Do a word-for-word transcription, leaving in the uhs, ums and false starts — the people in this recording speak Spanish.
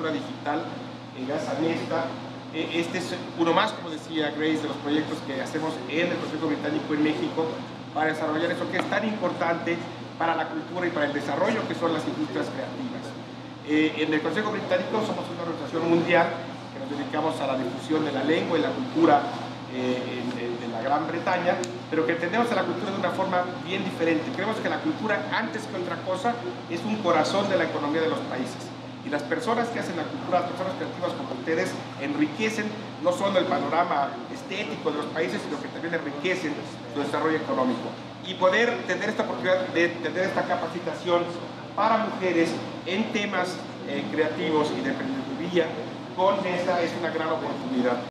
cultura digital, eh, gracias a Nesta. Eh, este es uno más, como decía Grace, de los proyectos que hacemos en el Consejo Británico en México para desarrollar eso que es tan importante para la cultura y para el desarrollo que son las industrias creativas. Eh, en el Consejo Británico somos una organización mundial que nos dedicamos a la difusión de la lengua y la cultura eh, en, en, en la Gran Bretaña, pero que entendemos a la cultura de una forma bien diferente. Creemos que la cultura, antes que otra cosa, es un corazón de la economía de los países. Y las personas que hacen la cultura, las personas creativas como ustedes, enriquecen no solo el panorama estético de los países, sino que también enriquecen su desarrollo económico. Y poder tener esta oportunidad de tener esta capacitación para mujeres en temas eh, creativos y de emprendeduría con esta es una gran oportunidad.